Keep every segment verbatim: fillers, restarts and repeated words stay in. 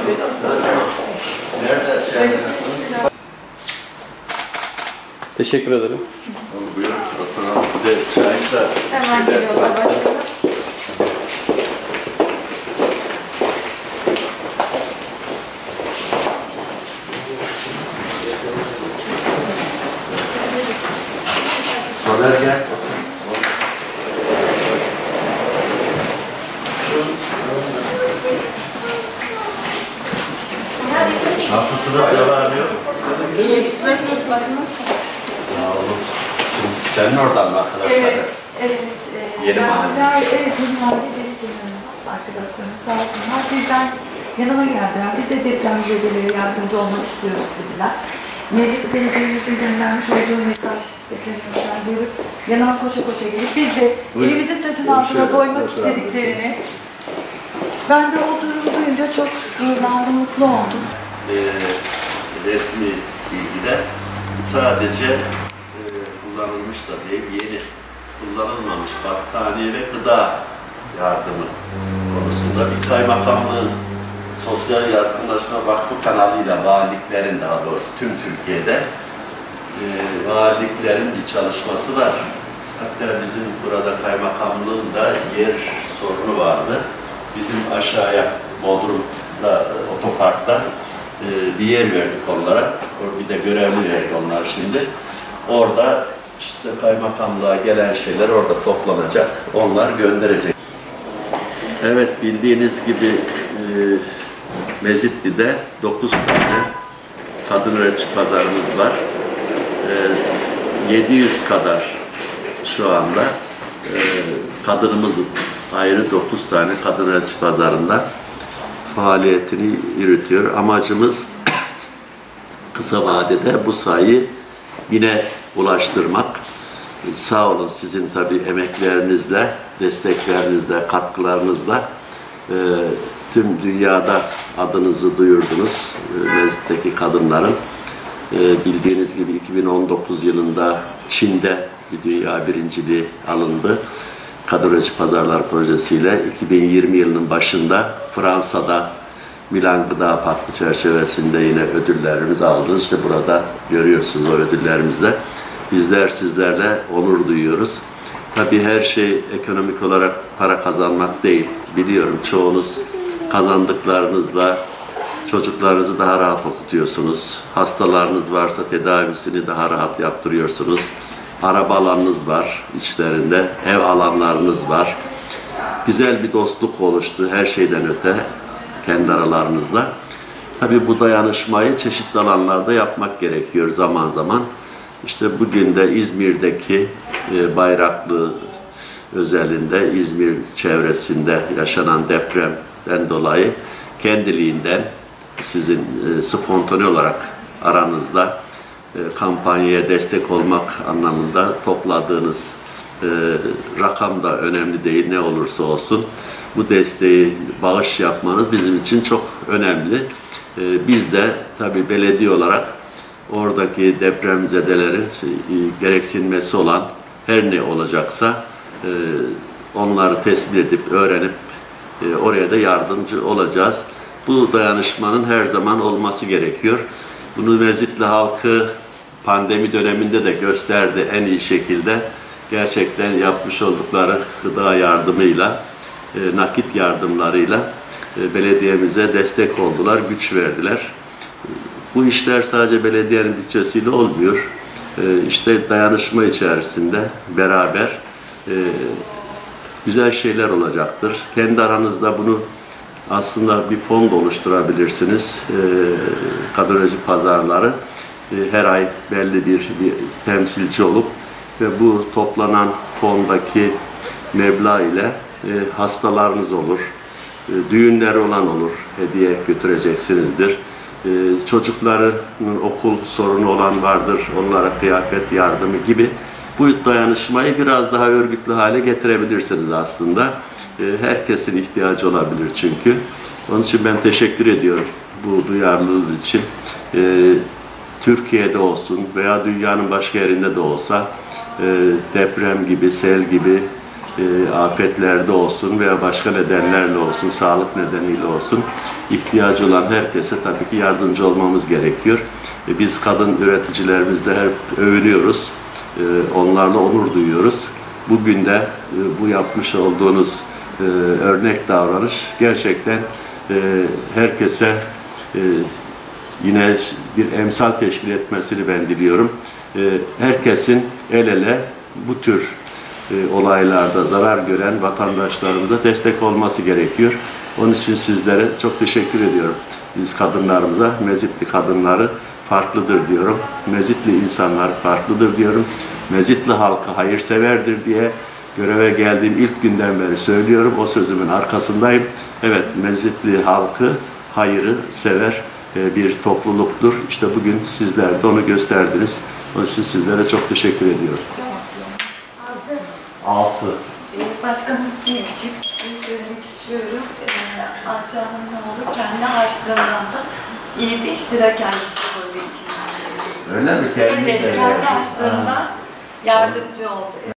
ederiz. Nerede şey yapacaksınız? Teşekkür ederim. Buyurun. Oturalım. Bir de çay da Hemen geliyorlar başkanım. Soner gel. Nasılsınız? Ne var ne yok? Sağ olun. Şimdi senin oradan mı arkadaşlar? Evet, evet. E, Yeni ben- mahalle. ben- Evet, yeni mahalle dedik arkadaşlarım. Sağ olsunlar. Bizden yanıma geldiler. Biz de depremzedelere yardımcı olmak istiyoruz dediler. Meclis Belediye'mizin göndermiş olduğu mesaj, mesajımızdan görüp yanıma koşa koşa gelip biz de Buyurun. elimizin taşın Buyurun, altına şöyle, koymak oturalım. istediklerini ben de o durumu duyunca çok gururlandım, mutlu oldum. Ee, resmi bilgide sadece e, kullanılmış da değil, yeni kullanılmamış battaniye ve gıda yardımı konusunda bir kaymakamlığın Sosyal Yardımlaşma Vakfı kanalıyla valiliklerin, daha doğrusu tüm Türkiye'de e, valiliklerin bir çalışması var. Hatta bizim burada kaymakamlığın da yer sorunu vardı. Bizim aşağıya Bodrum'da, otoparkta e, bir yer verdik onlara. Bir de görevli verdik onlar şimdi. Orada işte kaymakamlığa gelen şeyler orada toplanacak. Onlar gönderecek. Evet, bildiğiniz gibi e, Mezitli'de dokuz tane kadın üretici pazarımız var. E, yedi yüz kadar şu anda e, kadınımızın ayrı dokuz tane kadın üretici pazarında faaliyetini yürütüyor. Amacımız kısa vadede bu sayıyı yine ulaştırmak. Sağ olun, sizin tabii emeklerinizle, desteklerinizle, katkılarınızla e, tüm dünyada adınızı duyurdunuz. E, Mezit'teki kadınların e, bildiğiniz gibi iki bin on dokuz yılında Çin'de bir dünya birinciliği alındı. Kadın üretici pazarlar projesiyle iki bin yirmi yılının başında Fransa'da Milan Gıda Paktı çerçevesinde yine ödüllerimizi aldınız. İşte burada görüyorsunuz o ödüllerimizde. Bizler sizlerle onur duyuyoruz. Tabii her şey ekonomik olarak para kazanmak değil. Biliyorum çoğunuz kazandıklarınızla çocuklarınızı daha rahat okutuyorsunuz. Hastalarınız varsa tedavisini daha rahat yaptırıyorsunuz. Araba alanınız var içlerinde, ev alanlarınız var. Güzel bir dostluk oluştu her şeyden öte kendi aralarınızla. Tabii bu dayanışmayı çeşitli alanlarda yapmak gerekiyor zaman zaman. İşte bugün de İzmir'deki e, Bayraklı özelinde İzmir çevresinde yaşanan depremden dolayı kendiliğinden sizin e, spontane olarak aranızda e, kampanyaya destek olmak anlamında topladığınız e, rakam da önemli değil, ne olursa olsun. Bu desteği, bağış yapmanız bizim için çok önemli. E, biz de tabii belediye olarak oradaki depremzedelerin şey, gereksinmesi olan her ne olacaksa e, onları tespit edip, öğrenip e, oraya da yardımcı olacağız. Bu dayanışmanın her zaman olması gerekiyor. Bunu Mezitli halkı pandemi döneminde de gösterdi en iyi şekilde. Gerçekten yapmış oldukları gıda yardımıyla, e, nakit yardımlarıyla e, belediyemize destek oldular, güç verdiler. Bu işler sadece belediyenin bütçesiyle olmuyor. Ee, işte dayanışma içerisinde beraber e, güzel şeyler olacaktır. Kendi aranızda bunu aslında bir fond oluşturabilirsiniz. Ee, kadın üretici pazarları e, her ay belli bir, bir temsilci olup ve bu toplanan fondaki meblağ ile e, hastalarınız olur, e, düğünleri olan olur, hediye götüreceksinizdir. Ee, çocukların okul sorunu olan vardır, onlara kıyafet yardımı gibi bu dayanışmayı biraz daha örgütlü hale getirebilirsiniz aslında. Ee, herkesin ihtiyacı olabilir çünkü. Onun için ben teşekkür ediyorum bu duyarlılığınız için. Ee, Türkiye'de olsun veya dünyanın başka yerinde de olsa e, deprem gibi, sel gibi e, afetlerde olsun veya başka nedenlerle olsun, sağlık nedeniyle olsun ihtiyacı olan herkese tabii ki yardımcı olmamız gerekiyor. E, biz kadın üreticilerimizle hep övünüyoruz, e, onlarla onur duyuyoruz. Bugün de e, bu yapmış olduğunuz e, örnek davranış gerçekten e, herkese e, yine bir emsal teşkil etmesini ben diliyorum. E, herkesin el ele bu tür e, olaylarda zarar gören vatandaşlarımıza destek olması gerekiyor. Onun için sizlere çok teşekkür ediyorum. Biz kadınlarımıza, Mezitli kadınları farklıdır diyorum. Mezitli insanlar farklıdır diyorum. Mezitli halkı hayırseverdir diye göreve geldiğim ilk günden beri söylüyorum. O sözümün arkasındayım. Evet, Mezitli halkı hayırı sever bir topluluktur. İşte bugün sizler de onu gösterdiniz. Onun için sizlere çok teşekkür ediyorum. Altı. Başkanım bir küçük bir şey söylemek istiyorum. Ee, Ayşe Hanım'ın oğlu kendi harçlığından da iyi bir iştirak kendisi koyduğu için. Öyle mi? Kendi Evet, kendi harçlığından yardımcı oldu.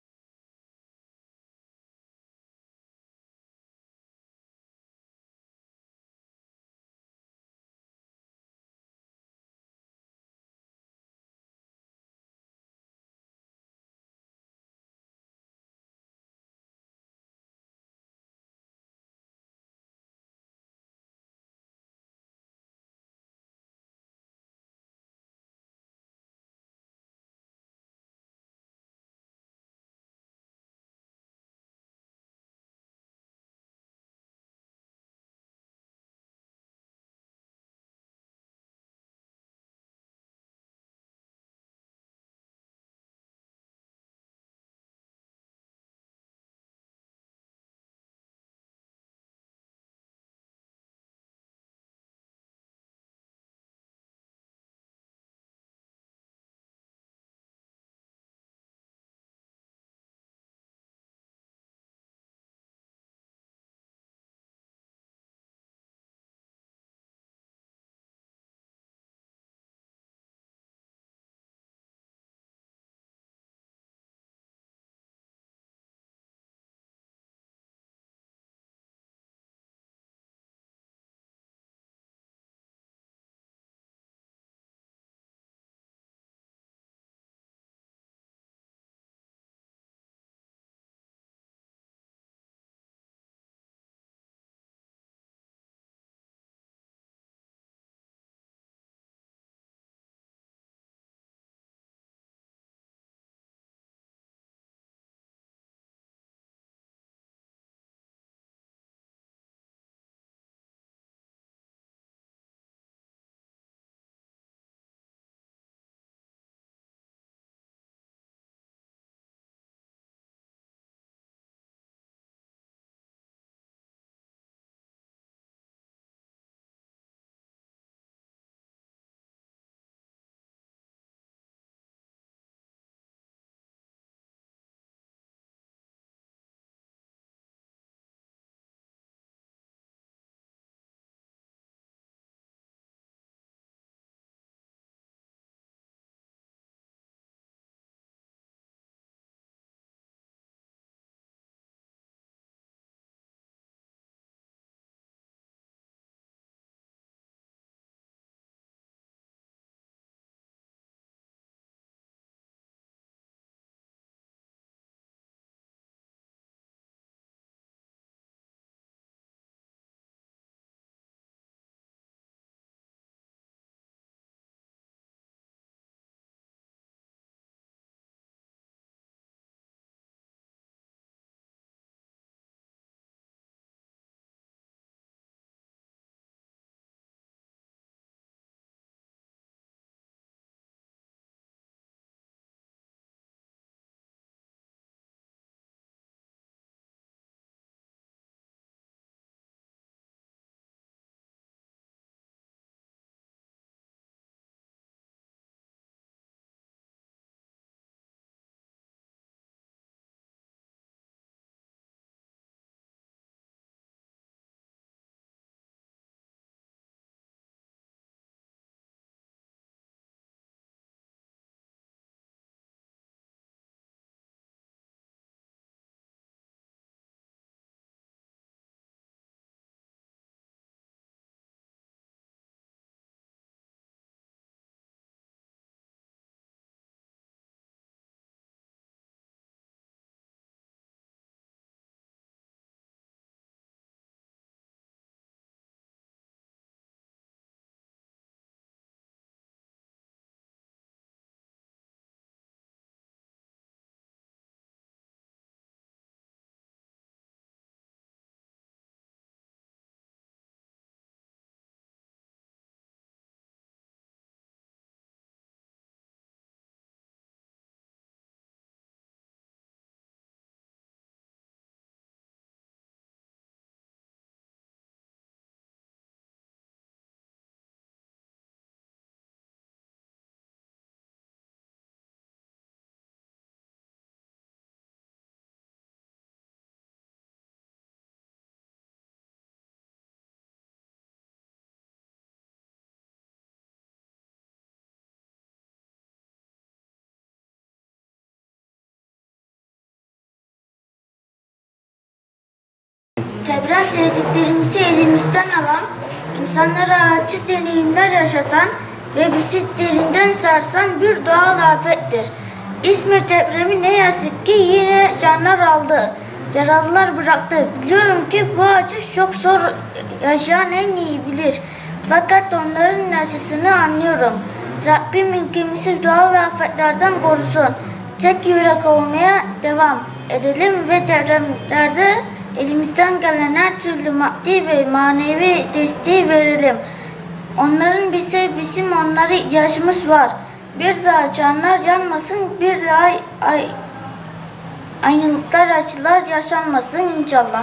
deprem sevdiklerimizi elimizden alan, insanlara acı deneyimler yaşatan ve bizi derinden sarsan bir doğal afettir. İzmir depremi ne yazık ki yine canlar aldı, yaralılar bıraktı. Biliyorum ki bu acı çok zor, yaşayan en iyi bilir. Fakat onların acısını anlıyorum. Rabbim ülkemizi doğal afetlerden korusun. Tek yürek olmaya devam edelim ve depremlerde elimizden gelen her türlü maddi ve manevi desteği verelim. Onların bize, bizim onları yaşımız var. Bir daha canlar yanmasın, bir daha ay, aynılıklar, acılar yaşanmasın inşallah.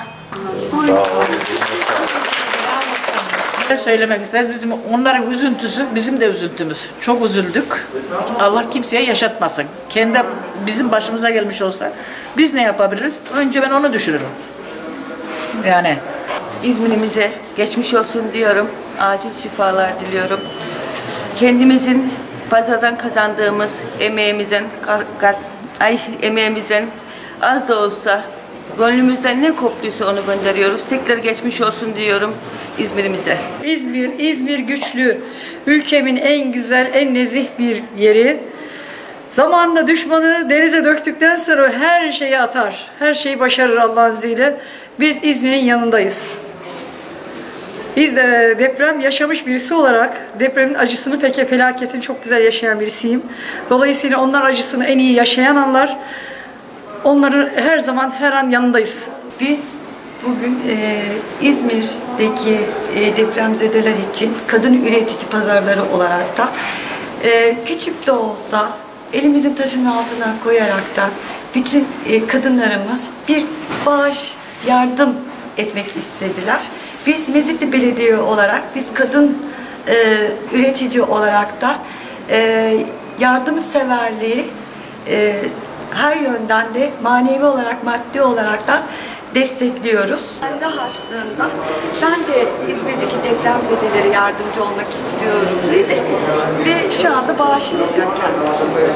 Söylemek isteriz. Bizim onların üzüntüsü bizim de üzüntümüz. Çok üzüldük. Allah kimseye yaşatmasın. Kendi bizim başımıza gelmiş olsa biz ne yapabiliriz? Önce ben onu düşünürüm. Yani İzmir'imize geçmiş olsun diyorum. Acil şifalar diliyorum. Kendimizin pazardan kazandığımız emeğimizden, ay emeğimizden az da olsa gönlümüzden ne koptuysa onu gönderiyoruz. Tekrar geçmiş olsun diyorum İzmir'imize. İzmir, İzmir güçlü. Ülkemin en güzel, en nezih bir yeri. Zamanla düşmanı denize döktükten sonra her şeyi atar. Her şeyi başarır Allah'ın izniyle. Biz İzmir'in yanındayız. Biz de deprem yaşamış birisi olarak depremin acısını, peki felaketini çok güzel yaşayan birisiyim. Dolayısıyla onlar acısını en iyi yaşayan anlar. Onların her zaman, her an yanındayız. Biz bugün e, İzmir'deki e, depremzedeler için kadın üretici pazarları olarak da e, küçük de olsa elimizin taşın altına koyarak da bütün e, kadınlarımız bir bağış, yardım etmek istediler. Biz Mezitli Belediye olarak, biz kadın e, üretici olarak da e, yardımseverliği e, her yönden de manevi olarak, maddi olarak da destekliyoruz. Kendi harçlığından ben de İzmir'deki depremzedelere yardımcı olmak istiyorum dedi ve şu anda bağış yapacak kendisi.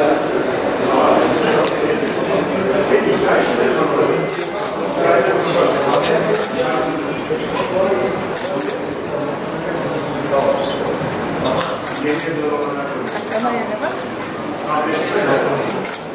Ama yani bak.